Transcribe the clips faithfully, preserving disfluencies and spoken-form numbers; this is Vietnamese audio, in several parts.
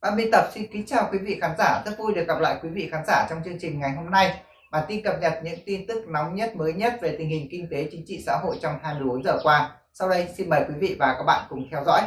Ban biên tập xin kính chào quý vị khán giả, rất vui được gặp lại quý vị khán giả trong chương trình ngày hôm nay. Bản tin cập nhật những tin tức nóng nhất mới nhất về tình hình kinh tế, chính trị, xã hội trong hai mươi bốn giờ qua. Sau đây xin mời quý vị và các bạn cùng theo dõi.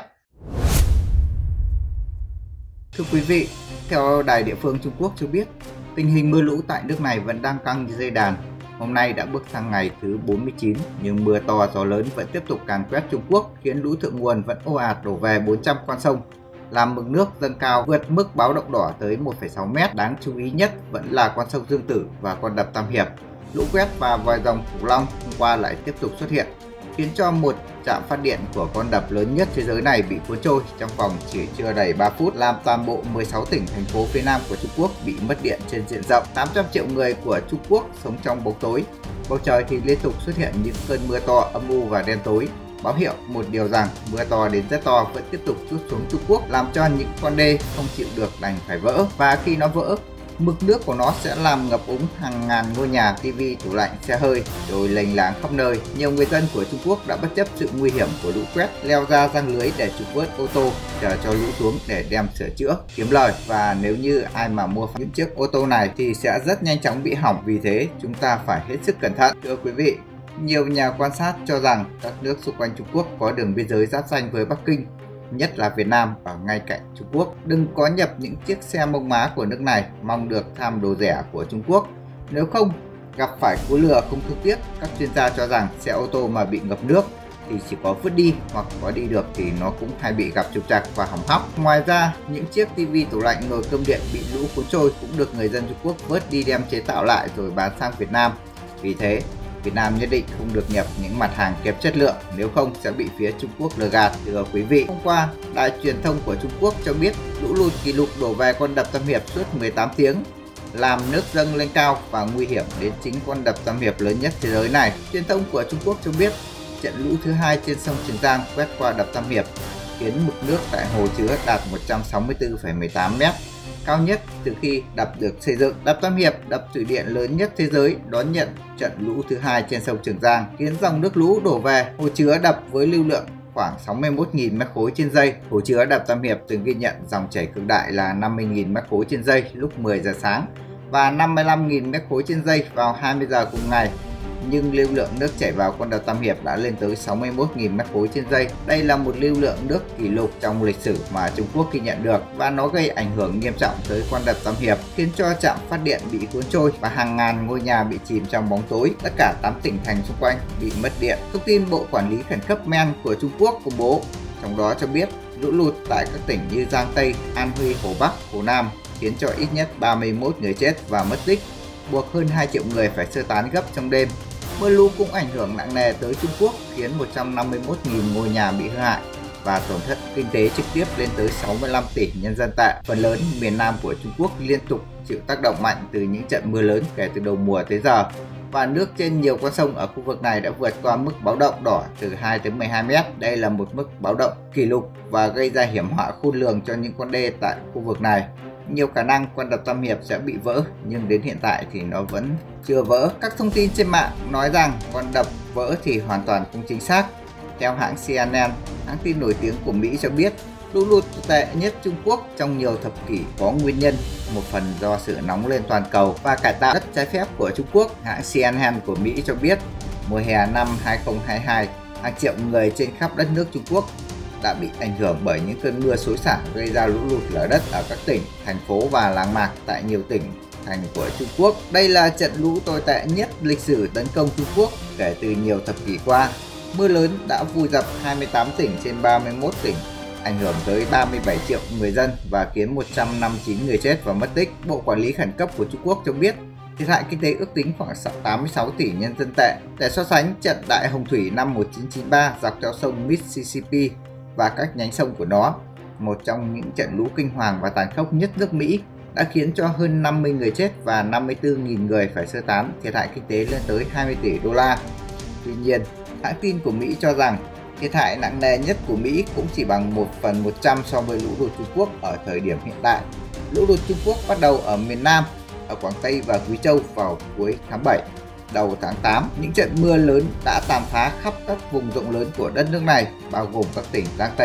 Thưa quý vị, theo đài địa phương Trung Quốc cho biết, tình hình mưa lũ tại nước này vẫn đang căng như dây đàn. Hôm nay đã bước sang ngày thứ bốn mươi chín, nhưng mưa to gió lớn vẫn tiếp tục càn quét Trung Quốc, khiến lũ thượng nguồn vẫn ồ ạt đổ về bốn trăm con sông, làm mực nước dâng cao vượt mức báo động đỏ tới một phẩy sáu mét. Đáng chú ý nhất vẫn là con sông Dương Tử và con đập Tam Hiệp. Lũ quét và vòi rồng Cửu Long hôm qua lại tiếp tục xuất hiện, khiến cho một trạm phát điện của con đập lớn nhất thế giới này bị cuốn trôi trong vòng chỉ chưa đầy ba phút, làm toàn bộ mười sáu tỉnh thành phố phía Nam của Trung Quốc bị mất điện trên diện rộng. tám trăm triệu người của Trung Quốc sống trong bóng tối. Bầu trời thì liên tục xuất hiện những cơn mưa to âm u và đen tối, báo hiệu một điều rằng mưa to đến rất to vẫn tiếp tục trút xuống Trung Quốc, làm cho những con đê không chịu được đành phải vỡ. Và khi nó vỡ, mực nước của nó sẽ làm ngập úng hàng ngàn ngôi nhà, tivi, tủ lạnh, xe hơi, rồi lênh láng khắp nơi. Nhiều người dân của Trung Quốc đã bất chấp sự nguy hiểm của lũ quét, leo ra giăng lưới để trục vớt ô tô, chờ cho lũ xuống để đem sửa chữa, kiếm lời. Và nếu như ai mà mua những chiếc ô tô này thì sẽ rất nhanh chóng bị hỏng, vì thế chúng ta phải hết sức cẩn thận. Thưa quý vị, nhiều nhà quan sát cho rằng các nước xung quanh Trung Quốc có đường biên giới giáp ranh với Bắc Kinh, nhất là Việt Nam ở ngay cạnh Trung Quốc, đừng có nhập những chiếc xe mông má của nước này mong được tham đồ rẻ của Trung Quốc. Nếu không, gặp phải cú lừa không thương tiếc. Các chuyên gia cho rằng xe ô tô mà bị ngập nước thì chỉ có vứt đi, hoặc có đi được thì nó cũng hay bị gặp trục trặc và hỏng hóc. Ngoài ra, những chiếc tivi, tủ lạnh, nồi cơm điện bị lũ cuốn trôi cũng được người dân Trung Quốc vớt đi đem chế tạo lại rồi bán sang Việt Nam. Vì thế, Việt Nam nhất định không được nhập những mặt hàng kém chất lượng, nếu không sẽ bị phía Trung Quốc lừa gạt. Thưa quý vị, hôm qua, đài truyền thông của Trung Quốc cho biết lũ lụt kỷ lục đổ về con đập Tam Hiệp suốt mười tám tiếng, làm nước dâng lên cao và nguy hiểm đến chính con đập Tam Hiệp lớn nhất thế giới này. Truyền thông của Trung Quốc cho biết trận lũ thứ hai trên sông Trường Giang quét qua đập Tam Hiệp, khiến mực nước tại hồ chứa đạt một trăm sáu mươi tư phẩy mười tám mét, cao nhất từ khi đập được xây dựng. Đập Tam Hiệp, đập thủy điện lớn nhất thế giới, đón nhận trận lũ thứ hai trên sông Trường Giang, khiến dòng nước lũ đổ về hồ chứa đập với lưu lượng khoảng sáu mươi mốt nghìn mét khối trên giây. Hồ chứa đập Tam Hiệp từng ghi nhận dòng chảy cực đại là năm mươi nghìn mét khối trên giây lúc mười giờ sáng và năm mươi lăm nghìn mét khối trên giây vào hai mươi giờ cùng ngày. Nhưng lưu lượng nước chảy vào con đập Tam Hiệp đã lên tới sáu mươi mốt nghìn mét khối trên giây. Đây là một lưu lượng nước kỷ lục trong lịch sử mà Trung Quốc ghi nhận được, và nó gây ảnh hưởng nghiêm trọng tới con đập Tam Hiệp, khiến cho trạm phát điện bị cuốn trôi và hàng ngàn ngôi nhà bị chìm trong bóng tối. Tất cả tám tỉnh thành xung quanh bị mất điện. Thông tin Bộ Quản lý Khẩn cấp Men của Trung Quốc công bố, trong đó cho biết lũ lụt tại các tỉnh như Giang Tây, An Huy, Hồ Bắc, Hồ Nam khiến cho ít nhất ba mươi mốt người chết và mất tích, buộc hơn hai triệu người phải sơ tán gấp trong đêm. Mưa lũ cũng ảnh hưởng nặng nề tới Trung Quốc, khiến một trăm năm mươi mốt nghìn ngôi nhà bị hư hại và tổn thất kinh tế trực tiếp lên tới sáu mươi lăm tỷ nhân dân tệ. Phần lớn miền Nam của Trung Quốc liên tục chịu tác động mạnh từ những trận mưa lớn kể từ đầu mùa tới giờ, và nước trên nhiều con sông ở khu vực này đã vượt qua mức báo động đỏ từ hai tới mười hai mét. Đây là một mức báo động kỷ lục và gây ra hiểm họa khôn lường cho những con đê tại khu vực này. Nhiều khả năng con đập Tam Hiệp sẽ bị vỡ, nhưng đến hiện tại thì nó vẫn chưa vỡ. Các thông tin trên mạng nói rằng con đập vỡ thì hoàn toàn không chính xác. Theo hãng C N N, hãng tin nổi tiếng của Mỹ cho biết, lũ lụt tệ nhất Trung Quốc trong nhiều thập kỷ có nguyên nhân một phần do sự nóng lên toàn cầu và cải tạo đất trái phép của Trung Quốc. Hãng C N N của Mỹ cho biết, mùa hè năm hai không hai hai, hàng triệu người trên khắp đất nước Trung Quốc đã bị ảnh hưởng bởi những cơn mưa xối xả gây ra lũ lụt lở đất ở các tỉnh, thành phố và làng mạc tại nhiều tỉnh thành của Trung Quốc. Đây là trận lũ tồi tệ nhất lịch sử tấn công Trung Quốc kể từ nhiều thập kỷ qua. Mưa lớn đã vùi dập hai mươi tám tỉnh trên ba mươi mốt tỉnh, ảnh hưởng tới ba mươi bảy triệu người dân và khiến một trăm năm mươi chín người chết và mất tích. Bộ Quản lý Khẩn cấp của Trung Quốc cho biết thiệt hại kinh tế ước tính khoảng tám mươi sáu tỷ nhân dân tệ. Để so sánh, trận đại hồng thủy năm một nghìn chín trăm chín mươi ba dọc theo sông Mississippi và các nhánh sông của nó, một trong những trận lũ kinh hoàng và tàn khốc nhất nước Mỹ, đã khiến cho hơn năm mươi người chết và năm mươi tư nghìn người phải sơ tán, thiệt hại kinh tế lên tới hai mươi tỷ đô la. Tuy nhiên, hãng tin của Mỹ cho rằng thiệt hại nặng nề nhất của Mỹ cũng chỉ bằng một phần một trăm so với lũ lụt Trung Quốc ở thời điểm hiện tại. Lũ lụt Trung Quốc bắt đầu ở miền Nam, ở Quảng Tây và Quý Châu vào cuối tháng bảy. Đầu tháng tám, những trận mưa lớn đã tàn phá khắp các vùng rộng lớn của đất nước này, bao gồm các tỉnh Giang Tây,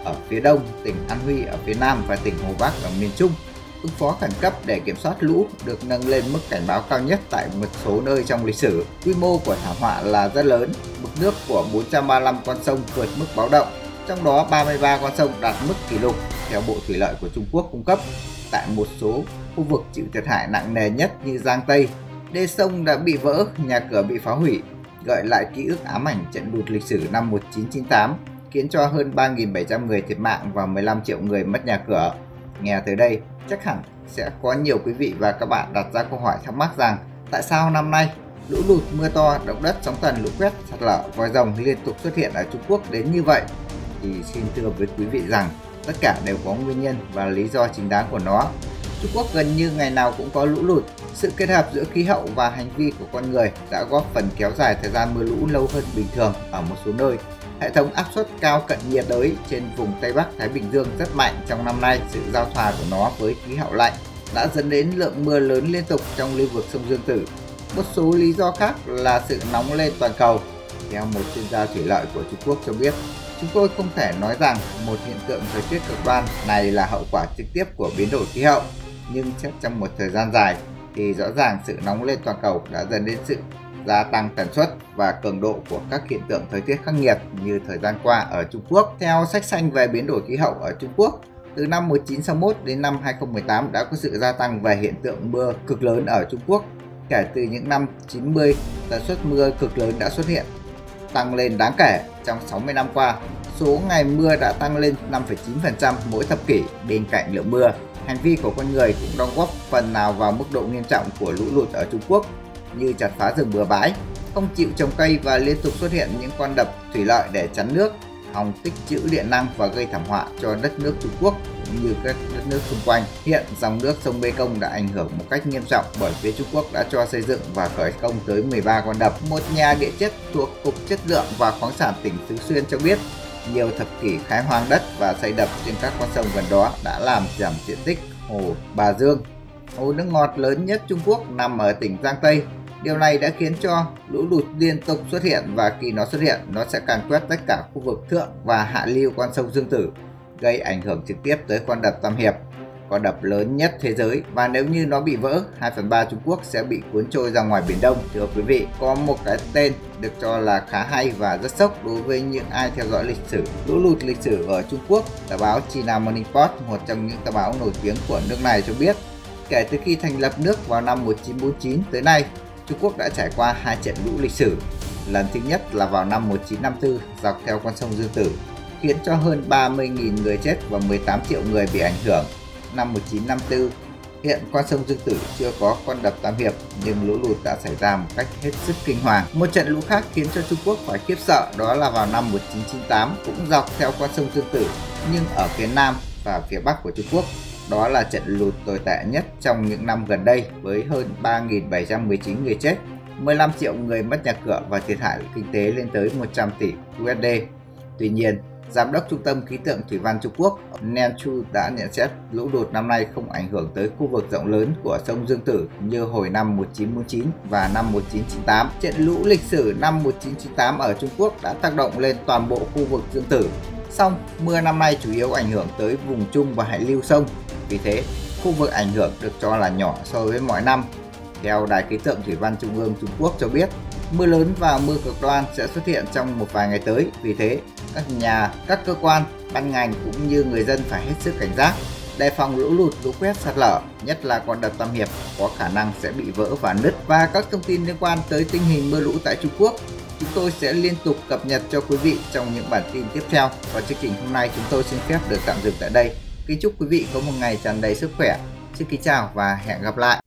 ở phía đông, tỉnh An Huy ở phía nam và tỉnh Hồ Bắc ở miền Trung. Ứng phó khẩn cấp để kiểm soát lũ được nâng lên mức cảnh báo cao nhất tại một số nơi trong lịch sử. Quy mô của thảm họa là rất lớn, mực nước của bốn trăm ba mươi lăm con sông vượt mức báo động, trong đó ba mươi ba con sông đạt mức kỷ lục theo Bộ Thủy lợi của Trung Quốc cung cấp. Tại một số khu vực chịu thiệt hại nặng nề nhất như Giang Tây, đê sông đã bị vỡ, nhà cửa bị phá hủy, gợi lại ký ức ám ảnh trận lụt lịch sử năm một nghìn chín trăm chín mươi tám, khiến cho hơn ba nghìn bảy trăm người thiệt mạng và mười lăm triệu người mất nhà cửa. Nghe tới đây, chắc hẳn sẽ có nhiều quý vị và các bạn đặt ra câu hỏi thắc mắc rằng tại sao năm nay lũ lụt, mưa to, động đất, sóng thần, lũ quét, sạt lở, vòi rồng liên tục xuất hiện ở Trung Quốc đến như vậy? Thì xin thưa với quý vị rằng tất cả đều có nguyên nhân và lý do chính đáng của nó. Trung Quốc gần như ngày nào cũng có lũ lụt. Sự kết hợp giữa khí hậu và hành vi của con người đã góp phần kéo dài thời gian mưa lũ lâu hơn bình thường ở một số nơi. Hệ thống áp suất cao cận nhiệt đới trên vùng Tây Bắc Thái Bình Dương rất mạnh trong năm nay. Sự giao thoa của nó với khí hậu lạnh đã dẫn đến lượng mưa lớn liên tục trong lưu vực sông Dương Tử. Một số lý do khác là sự nóng lên toàn cầu. Theo một chuyên gia thủy lợi của Trung Quốc cho biết, chúng tôi không thể nói rằng một hiện tượng thời tiết cực đoan này là hậu quả trực tiếp của biến đổi khí hậu, nhưng chắc trong một thời gian dài thì rõ ràng sự nóng lên toàn cầu đã dẫn đến sự gia tăng tần suất và cường độ của các hiện tượng thời tiết khắc nghiệt như thời gian qua ở Trung Quốc. Theo sách xanh về biến đổi khí hậu ở Trung Quốc, từ năm một nghìn chín trăm sáu mươi mốt đến năm hai nghìn không trăm mười tám đã có sự gia tăng về hiện tượng mưa cực lớn ở Trung Quốc. Kể từ những năm chín mươi, tần suất mưa cực lớn đã xuất hiện, tăng lên đáng kể. Trong sáu mươi năm qua, số ngày mưa đã tăng lên năm phẩy chín phần trăm mỗi thập kỷ. Bên cạnh lượng mưa, hành vi của con người cũng đóng góp phần nào vào mức độ nghiêm trọng của lũ lụt ở Trung Quốc, như chặt phá rừng bừa bãi, không chịu trồng cây và liên tục xuất hiện những con đập thủy lợi để chắn nước, hòng tích trữ điện năng và gây thảm họa cho đất nước Trung Quốc cũng như các đất nước xung quanh. Hiện dòng nước sông Mekong đã ảnh hưởng một cách nghiêm trọng bởi phía Trung Quốc đã cho xây dựng và khởi công tới mười ba con đập. Một nhà địa chất thuộc Cục Chất lượng và Khoáng sản tỉnh Tứ Xuyên cho biết, nhiều thập kỷ khai hoang đất và xây đập trên các con sông gần đó đã làm giảm diện tích hồ Bà Dương, hồ nước ngọt lớn nhất Trung Quốc nằm ở tỉnh Giang Tây. Điều này đã khiến cho lũ lụt liên tục xuất hiện, và khi nó xuất hiện, nó sẽ càn quét tất cả khu vực thượng và hạ lưu con sông Dương Tử, gây ảnh hưởng trực tiếp tới con đập Tam Hiệp, con đập lớn nhất thế giới. Và nếu như nó bị vỡ, hai phần ba Trung Quốc sẽ bị cuốn trôi ra ngoài Biển Đông. Thưa quý vị, có một cái tên được cho là khá hay và rất sốc đối với những ai theo dõi lịch sử lũ lụt lịch sử ở Trung Quốc. Tờ báo China Morning Post, một trong những tờ báo nổi tiếng của nước này, cho biết kể từ khi thành lập nước vào năm một nghìn chín trăm bốn mươi chín tới nay, Trung Quốc đã trải qua hai trận lũ lịch sử. Lần thứ nhất là vào năm một nghìn chín trăm năm mươi tư dọc theo con sông Dương Tử, khiến cho hơn ba mươi nghìn người chết và mười tám triệu người bị ảnh hưởng. Năm một nghìn chín trăm năm mươi tư, hiện con sông Dương Tử chưa có con đập Tam Hiệp, nhưng lũ lụt đã xảy ra một cách hết sức kinh hoàng. Một trận lũ khác khiến cho Trung Quốc phải khiếp sợ, đó là vào năm một nghìn chín trăm chín mươi tám, cũng dọc theo con sông Dương Tử, nhưng ở phía nam và phía bắc của Trung Quốc. Đó là trận lụt tồi tệ nhất trong những năm gần đây, với hơn ba nghìn bảy trăm mười chín người chết, mười lăm triệu người mất nhà cửa và thiệt hại kinh tế lên tới một trăm tỷ đô la. Tuy nhiên, Giám đốc Trung tâm Khí tượng Thủy văn Trung Quốc Nen Chu đã nhận xét lũ lụt năm nay không ảnh hưởng tới khu vực rộng lớn của sông Dương Tử như hồi năm một nghìn chín trăm bốn mươi chín và năm một nghìn chín trăm chín mươi tám. Trận lũ lịch sử năm một nghìn chín trăm chín mươi tám ở Trung Quốc đã tác động lên toàn bộ khu vực Dương Tử. Song, mưa năm nay chủ yếu ảnh hưởng tới vùng trung và hạ lưu sông. Vì thế, khu vực ảnh hưởng được cho là nhỏ so với mọi năm. Theo Đài Khí tượng Thủy văn Trung ương Trung Quốc cho biết, mưa lớn và mưa cực đoan sẽ xuất hiện trong một vài ngày tới. Vì thế, các nhà, các cơ quan, ban ngành cũng như người dân phải hết sức cảnh giác, đề phòng lũ lụt, lũ quét, sạt lở, nhất là con đập Tam Hiệp có khả năng sẽ bị vỡ và nứt. Và các thông tin liên quan tới tình hình mưa lũ tại Trung Quốc, chúng tôi sẽ liên tục cập nhật cho quý vị trong những bản tin tiếp theo. Và chương trình hôm nay chúng tôi xin phép được tạm dừng tại đây. Kính chúc quý vị có một ngày tràn đầy sức khỏe. Xin kính chào và hẹn gặp lại.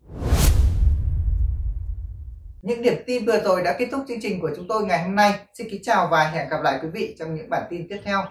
Những điểm tin vừa rồi đã kết thúc chương trình của chúng tôi ngày hôm nay. Xin kính chào và hẹn gặp lại quý vị trong những bản tin tiếp theo.